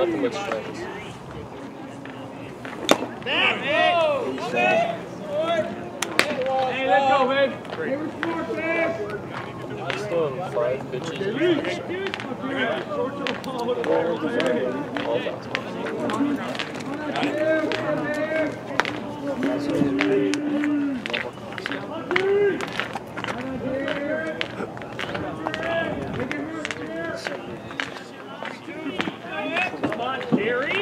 them with strings. Hey, let's go, babe. Still have 5 pitches each. Come on, Jerry.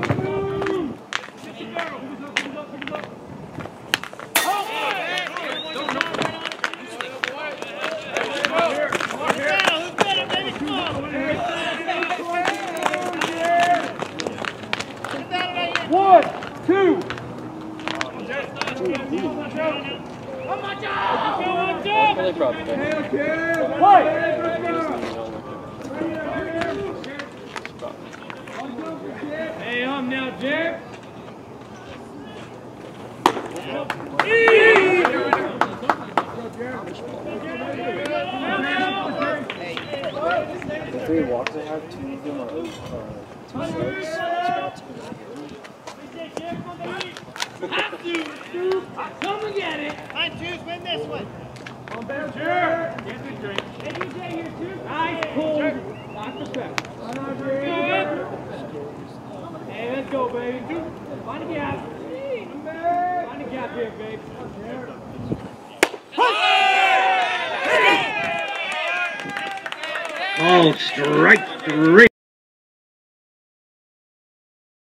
One, two. Really proud of him. Hey, now, Jack. The 3 walks I have, 2 of them are 2 strikes. Come and get it. Line 2's win this one. On back, sure. Nice pull. Lock the back. Hey, let's go, baby. Find a gap. Find a gap here, babe. Oh, strike 3.